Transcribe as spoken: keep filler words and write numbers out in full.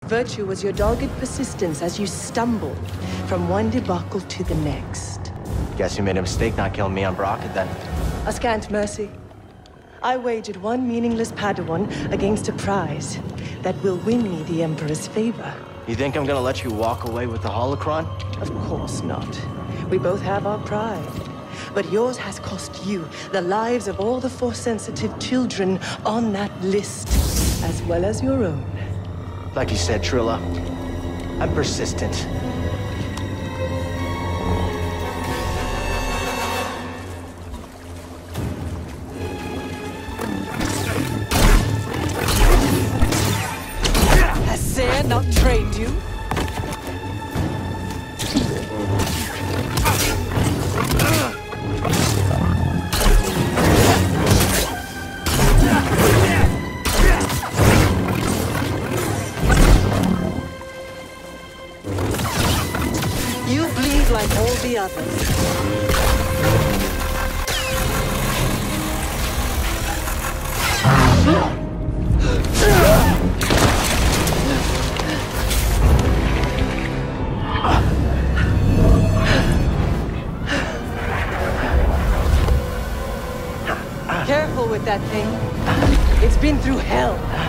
Virtue was your dogged persistence as you stumbled from one debacle to the next. Guess you made a mistake not killing me on Brockett then. A scant mercy. I wagered one meaningless Padawan against a prize that will win me the Emperor's favor. You think I'm gonna let you walk away with the holocron? Of course not. We both have our pride. But yours has cost you the lives of all the Force-sensitive children on that list, as well as your own. Like you said, Trilla, I'm persistent. Has Cere not trained you? You bleed like all the others. Careful with that thing. It's been through hell.